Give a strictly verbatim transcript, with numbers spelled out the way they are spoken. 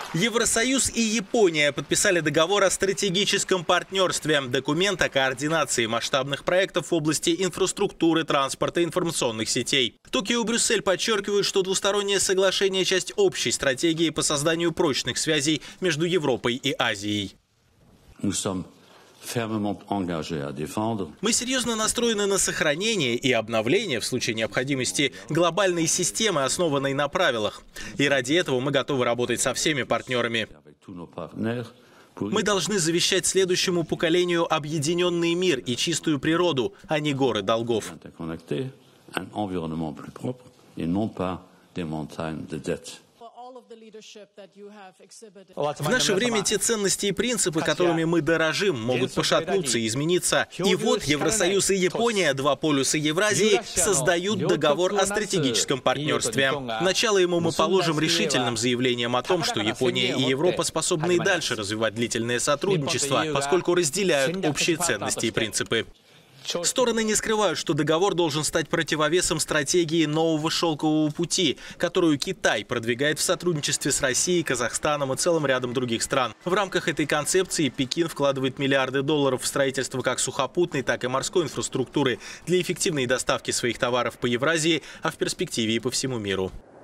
Евросоюз и Япония подписали договор о стратегическом партнерстве. Документ о координации масштабных проектов в области инфраструктуры, транспорта и информационных сетей. Токио и Брюссель подчеркивают, что двустороннее соглашение – часть общей стратегии по созданию прочных связей между Европой и Азией. Мы серьезно настроены на сохранение и обновление в случае необходимости глобальной системы, основанной на правилах. И ради этого мы готовы работать со всеми партнерами. Мы должны завещать следующему поколению объединенный мир и чистую природу, а не горы долгов. В наше время те ценности и принципы, которыми мы дорожим, могут пошатнуться и измениться. И вот Евросоюз и Япония, два полюса Евразии, создают договор о стратегическом партнерстве. Начало ему мы положим решительным заявлением о том, что Япония и Европа способны и дальше развивать длительное сотрудничество, поскольку разделяют общие ценности и принципы. Стороны не скрывают, что договор должен стать противовесом стратегии нового шелкового пути, которую Китай продвигает в сотрудничестве с Россией, Казахстаном и целым рядом других стран. В рамках этой концепции Пекин вкладывает миллиарды долларов в строительство как сухопутной, так и морской инфраструктуры для эффективной доставки своих товаров по Евразии, а в перспективе и по всему миру.